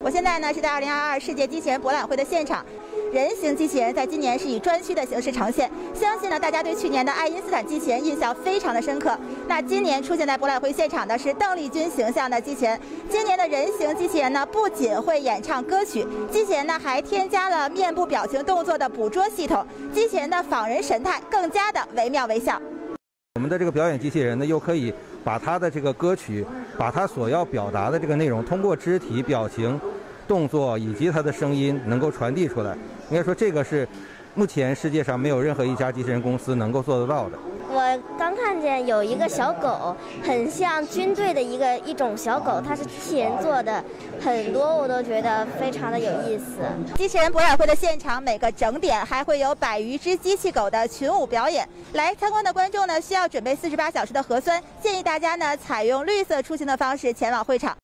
我现在呢是在2022世界机器人博览会的现场，人形机器人在今年是以专区的形式呈现。相信呢大家对去年的爱因斯坦机器人印象非常的深刻。那今年出现在博览会现场的是邓丽君形象的机器人。今年的人形机器人呢不仅会演唱歌曲，机器人呢还添加了面部表情动作的捕捉系统，机器人的仿人神态更加的惟妙惟肖。 我们的这个表演机器人呢，又可以把它的这个歌曲，把它所要表达的这个内容，通过肢体表情、动作以及它的声音能够传递出来。应该说，这个是目前世界上没有任何一家机器人公司能够做得到的。 我刚看见有一个小狗，很像军队的一种小狗，它是机器人做的，很多我都觉得非常的有意思。 机器人博览会的现场每个整点还会有100余只机器狗的群舞表演。来参观的观众呢，需要准备48小时的核酸，建议大家呢采用绿色出行的方式前往会场。